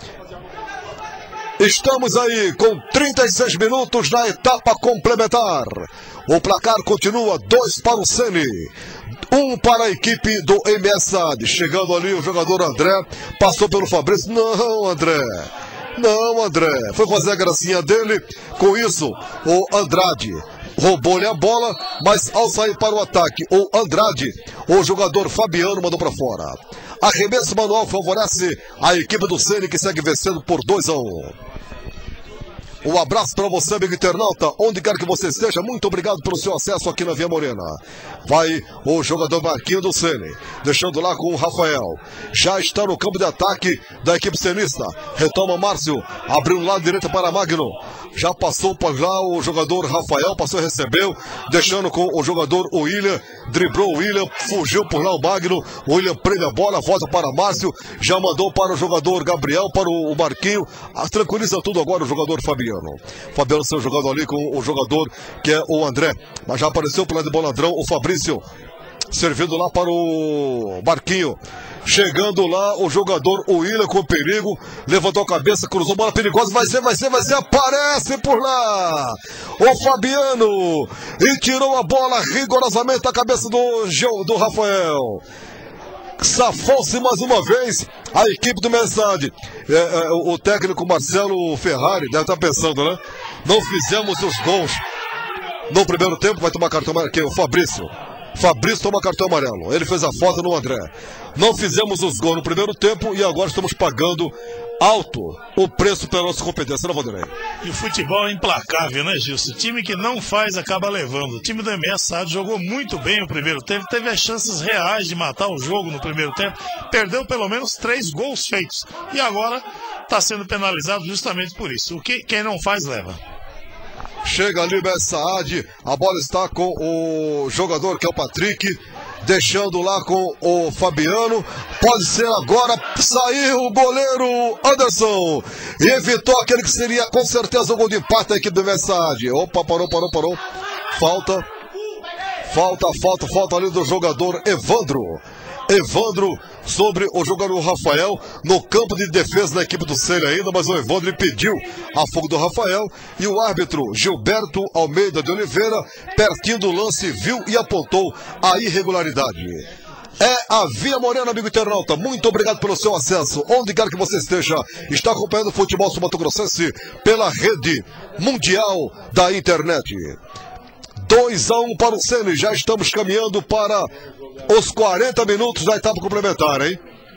Estamos aí com trinta e seis minutos na etapa complementar. O placar continua, dois para o Ceni, um para a equipe do M S Saad. Chegando ali o jogador André, passou pelo Fabrício. Não, André. Não, André. Foi fazer a gracinha dele. Com isso, o Andrade roubou-lhe a bola, mas ao sair para o ataque, o Andrade, o jogador Fabiano, mandou para fora. Arremesso manual favorece a equipe do Ceni, que segue vencendo por dois a um. Um abraço para você, amigo internauta, onde quer que você esteja. Muito obrigado pelo seu acesso aqui na Via Morena. Vai o jogador Marquinho do Ceni, deixando lá com o Rafael. Já está no campo de ataque da equipe cenista. Retoma Márcio, abriu um lado direito para Magno. Já passou por lá o jogador Rafael, passou e recebeu, deixando com o jogador o William. Driblou o William, fugiu por lá o Magno. O William prende a bola, volta para Márcio. Já mandou para o jogador Gabriel, para o Marquinho. Tranquiliza tudo agora o jogador Fabiano. Fabiano sendo jogado ali com o jogador que é o André, mas já apareceu pelo lado de bola ladrão o Fabrício, servindo lá para o Marquinho. Chegando lá o jogador, o William, com perigo, levantou a cabeça, cruzou, bola perigosa, vai ser, vai ser, vai ser, aparece por lá o Fabiano e tirou a bola rigorosamente da cabeça do, do Rafael. Safou-se mais uma vez a equipe do M S Saad. É, é, o técnico Marcelo Ferrari deve estar pensando, né? Não fizemos os gols no primeiro tempo, vai tomar cartão amarelo. Quem? O Fabrício. Fabrício toma cartão amarelo. Ele fez a falta no André. não fizemos os gols no primeiro tempo e agora estamos pagando alto o preço pela nossa competência, não, Vanderlei? E o futebol é implacável, né, Gilson? O time que não faz acaba levando. O time do M S A D jogou muito bem o primeiro tempo, teve as chances reais de matar o jogo no primeiro tempo, perdeu pelo menos três gols feitos e agora está sendo penalizado justamente por isso. O que quem não faz leva. Chega ali o M S A D, a bola está com o jogador que é o Patrick, deixando lá com o Fabiano, pode ser agora, saiu o goleiro Anderson, e evitou aquele que seria com certeza o gol de empate da equipe do M S A D. Opa, parou, parou, parou, falta, falta, falta, falta ali do jogador Evandro, Evandro sobre o jogador Rafael, no campo de defesa da equipe do Ceni ainda, mas o Evandro lhe pediu a fogo do Rafael, e o árbitro Gilberto Almeida de Oliveira, pertinho do lance, viu e apontou a irregularidade. É a Via Morena, amigo internauta, muito obrigado pelo seu acesso, onde quer que você esteja, está acompanhando o futebol sul-mato-grossense pela rede mundial da internet. dois a um para o Ceni, já estamos caminhando para os quarenta minutos da etapa complementar, hein?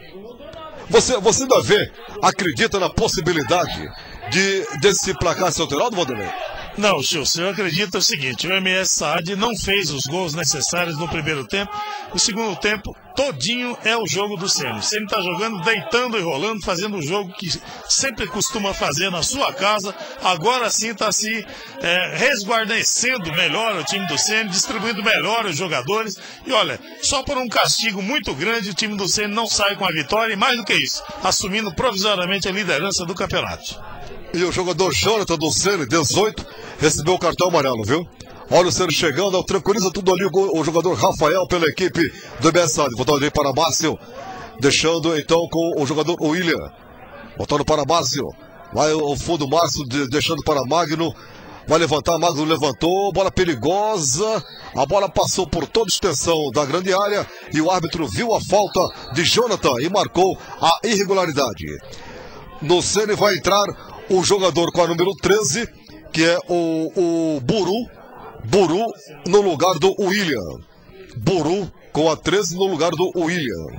Você, você ainda vê, acredita na possibilidade de desse placar ser alterado, Vanderlei? Não, Gilson, eu acredito o seguinte, o M S A D não fez os gols necessários no primeiro tempo, o segundo tempo todinho é o jogo do Ceni. O Ceni está jogando, deitando e rolando, fazendo o jogo que sempre costuma fazer na sua casa, agora sim está se é, resguardecendo melhor o time do Ceni, distribuindo melhor os jogadores, e olha, só por um castigo muito grande o time do Ceni não sai com a vitória, e mais do que isso, assumindo provisoriamente a liderança do campeonato. E o jogador Jonathan do Ceni, dezoito, recebeu o cartão amarelo, viu? Olha o Ceni chegando, tranquiliza tudo ali o, o jogador Rafael pela equipe do M S A D. Voltando ali para Márcio, deixando então com o jogador William. Voltando para Márcio, vai o fundo Márcio, de, deixando para Magno. Vai levantar, Magno levantou, bola perigosa. A bola passou por toda a extensão da grande área e o árbitro viu a falta de Jonathan e marcou a irregularidade. No Ceni vai entrar o jogador com a número treze, que é o, o Buru, Buru no lugar do William. Buru com a treze no lugar do William.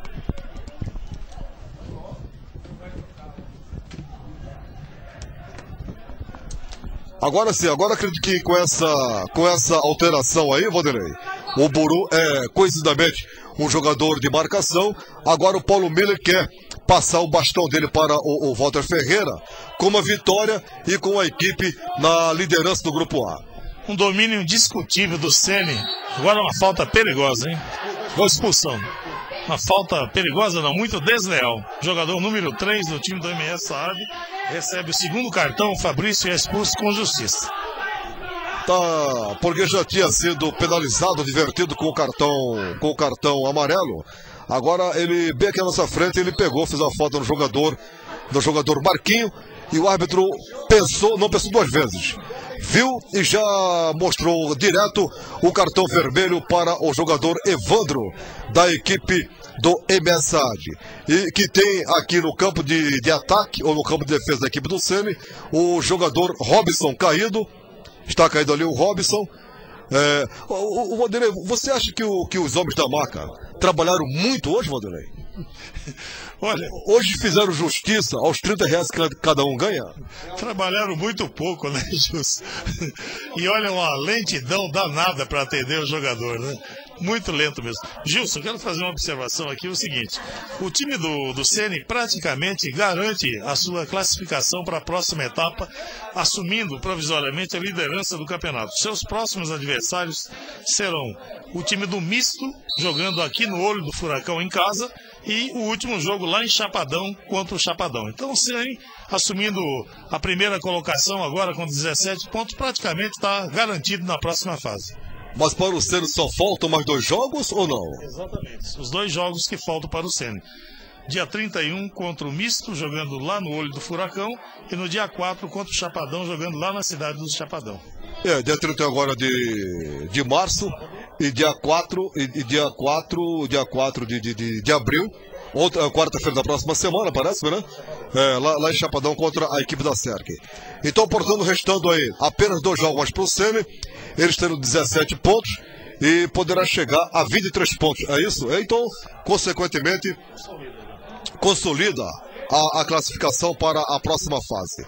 Agora sim, agora acredito que com essa, com essa alteração aí, Vanderlei, o Buru é coincidamente um jogador de marcação. Agora o Paulo Miller quer passar o bastão dele para o, o Walter Ferreira, com uma vitória e com a equipe na liderança do Grupo A. Um domínio indiscutível do Ceni. Agora uma falta perigosa, hein? Gol de expulsão. Uma falta perigosa, não, muito desleal. Jogador número três do time do M S A D recebe o segundo cartão, o Fabrício é expulso com justiça. Tá, porque já tinha sido penalizado, divertido com o cartão, com o cartão amarelo. Agora ele, bem aqui na nossa frente, ele pegou, fez a falta no jogador, no jogador Marquinho, e o árbitro pensou, não pensou duas vezes. Viu e já mostrou direto o cartão vermelho para o jogador Evandro, da equipe do M S A D. E que tem aqui no campo de, de ataque, ou no campo de defesa da equipe do Ceni, o jogador Robson caído. Está caído ali o Robson. É, o, o Vanderlei, você acha que, o, que os homens da maca trabalharam muito hoje, Vanderlei? Olha, hoje fizeram justiça aos trinta reais que cada um ganha? Trabalharam muito pouco, né, Jus? E olha, uma lentidão danada para atender o jogador, né? Muito lento mesmo. Gilson, eu quero fazer uma observação aqui, o seguinte, o time do, do Ceni praticamente garante a sua classificação para a próxima etapa, assumindo provisoriamente a liderança do campeonato. Seus próximos adversários serão o time do Misto, jogando aqui no Olho do Furacão em casa, e o último jogo lá em Chapadão contra o Chapadão. Então o Ceni, assumindo a primeira colocação agora com dezessete pontos, praticamente está garantido na próxima fase. Mas para o Ceni só faltam mais dois jogos ou não? Exatamente, os dois jogos que faltam para o Ceni. Dia trinta e um contra o Misto, jogando lá no Olho do Furacão, e no dia quatro contra o Chapadão, jogando lá na cidade do Chapadão. É, dia trinta e um agora de, de março, e dia quatro, e, e dia quatro, dia quatro de, de, de, de abril, outra quarta-feira da próxima semana, parece, né? É, lá, lá em Chapadão contra a equipe da Serc. Então, portanto, restando aí apenas dois jogos para o Ceni, eles tendo dezessete pontos, e poderá chegar a vinte e três pontos. É isso? Então, consequentemente, consolida a, a classificação para a próxima fase.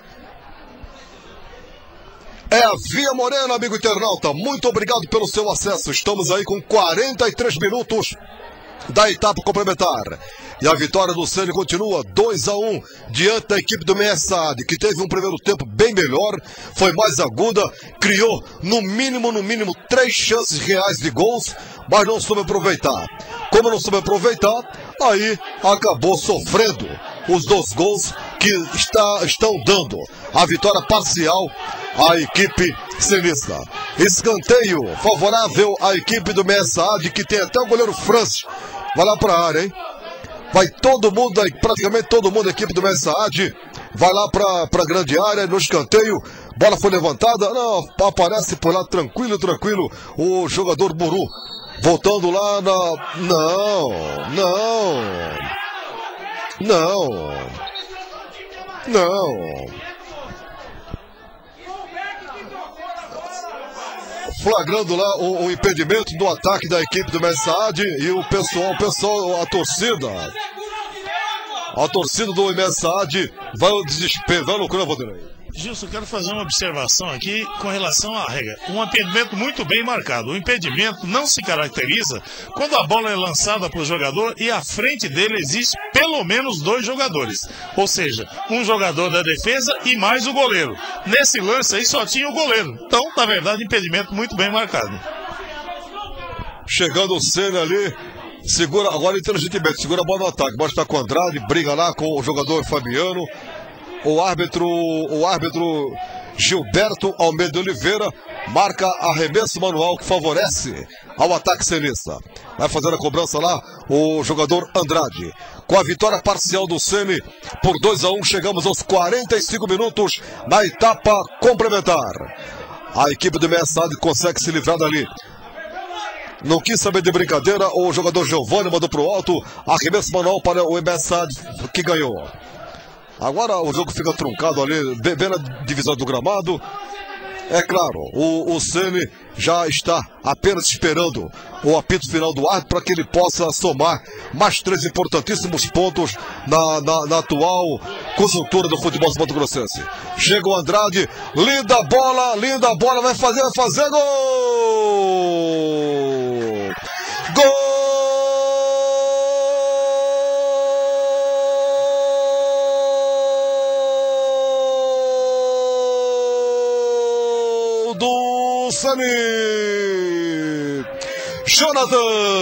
É a Via Morena, amigo internauta. Muito obrigado pelo seu acesso. Estamos aí com quarenta e três minutos da etapa complementar. E a vitória do Ceni continua dois a um diante da equipe do Messad, que teve um primeiro tempo bem melhor, foi mais aguda, criou no mínimo, no mínimo, três chances reais de gols, mas não soube aproveitar. Como não soube aproveitar, aí acabou sofrendo os dois gols que está, estão dando a vitória parcial à equipe cenista. Escanteio favorável à equipe do Messad, que tem até o goleiro Francis. Vai lá para a área, hein? Vai todo mundo, praticamente todo mundo da equipe do Messad, vai lá para a grande área, no escanteio, bola foi levantada, não, aparece por lá, tranquilo, tranquilo, o jogador Buru, voltando lá na... Não, não, não, não. Flagrando lá o, o impedimento do ataque da equipe do Messad e o pessoal, o pessoal, a torcida, a torcida do Messad vai ao desespero, vai ao loucura, Valdir. Gilson, quero fazer uma observação aqui com relação à regra. Um impedimento muito bem marcado. O impedimento não se caracteriza quando a bola é lançada para o jogador e à frente dele existe pelo menos dois jogadores. Ou seja, um jogador da defesa e mais o goleiro. Nesse lance aí só tinha o goleiro. Então, na verdade, impedimento muito bem marcado. Chegando o Ceni ali, segura, agora inteligentemente, segura a bola no ataque. Bola está com o Andrade, briga lá com o jogador Fabiano. O árbitro, o árbitro Gilberto Almeida Oliveira marca arremesso manual que favorece ao ataque cenista. Vai fazendo a cobrança lá o jogador Andrade. Com a vitória parcial do Ceni por dois a um, chegamos aos quarenta e cinco minutos na etapa complementar. A equipe do Messad consegue se livrar dali. Não quis saber de brincadeira, o jogador Giovanni mandou para o alto, arremesso manual para o Messad que ganhou. Agora o jogo fica truncado ali, bem na divisão do gramado. É claro, o, o Ceni já está apenas esperando o apito final do árbitro para que ele possa somar mais três importantíssimos pontos na, na, na atual conjuntura do futebol mato-grossense. Chega o Andrade, linda bola, linda bola, vai fazer, vai fazer, gol! Gol! Do Ceni, Jonathan,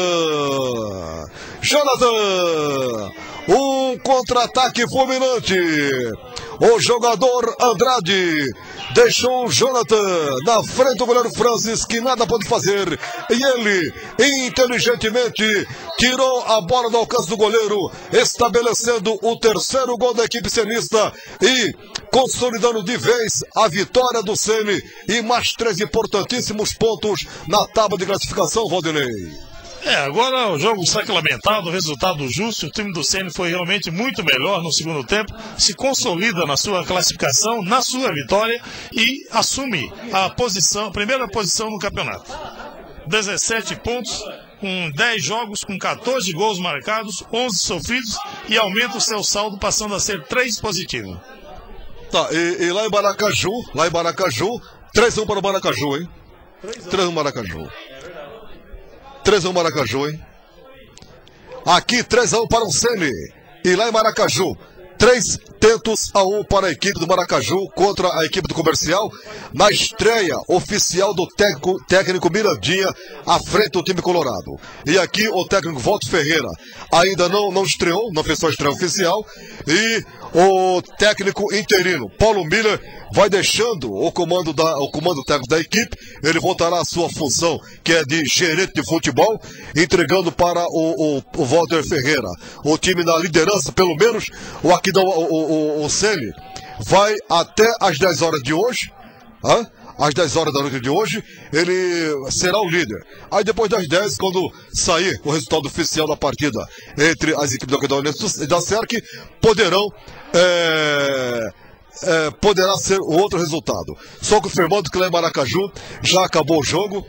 Jonathan, um contra-ataque fulminante. O jogador Andrade deixou o Jonathan na frente do goleiro Francis, que nada pode fazer. E ele, inteligentemente, tirou a bola do alcance do goleiro, estabelecendo o terceiro gol da equipe cenista e consolidando de vez a vitória do Ceni e mais três importantíssimos pontos na tábua de classificação, Valdinei. É, agora o jogo está lamentado, o resultado justo, o time do Ceni foi realmente muito melhor no segundo tempo, se consolida na sua classificação, na sua vitória e assume a posição, a primeira posição no campeonato. dezessete pontos, com dez jogos, com quatorze gols marcados, onze sofridos e aumenta o seu saldo passando a ser três positivo. Tá, e, e lá em Maracaju, lá em Maracaju, três a um para o Maracaju, hein? três a um Maracaju. três a um Maracaju, hein? Aqui três a um para o Ceni. E lá em Maracaju, três tentos a um para a equipe do Maracaju contra a equipe do Comercial, na estreia oficial do técnico, técnico Mirandinha à frente do time colorado. E aqui o técnico Walter Ferreira ainda não, não estreou, não fez sua estreia oficial, e o técnico interino Paulo Miller vai deixando o comando, da, o comando técnico da equipe. Ele voltará à sua função, que é de gerente de futebol, entregando para o, o, o Walter Ferreira o time na liderança, pelo menos o aqui da, o, o, o Ceni vai até às dez horas de hoje, hein? Às dez horas da noite de hoje, ele será o líder. Aí depois das dez, quando sair o resultado oficial da partida entre as equipes da Comunidade e da S E R C, poderão é, é, poderá ser o outro resultado. Só confirmando que lá em Maracaju já acabou o jogo.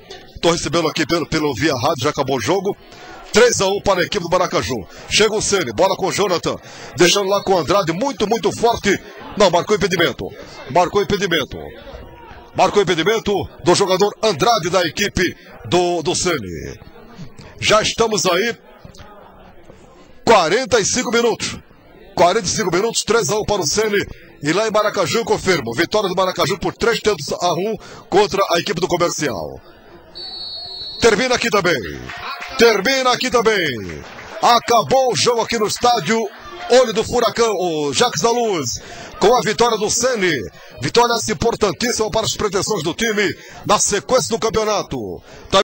Estou recebendo aqui pelo, pelo via rádio, já acabou o jogo. três a um para a equipe do Maracaju. Chega o Ceni, bola com o Jonathan. Deixando lá com o Andrade, muito, muito forte. Não, marcou impedimento. Marcou impedimento. Marcou impedimento do jogador Andrade da equipe do, do Ceni. Já estamos aí. quarenta e cinco minutos. quarenta e cinco minutos, três a um para o Ceni. E lá em Maracaju, eu confirmo. Vitória do Maracaju por três tentos a um contra a equipe do Comercial. Termina aqui também. Termina aqui também. Acabou o jogo aqui no estádio Olho do Furacão, o Jacques da Luz, com a vitória do Ceni. Vitória importantíssima para as pretensões do time na sequência do campeonato.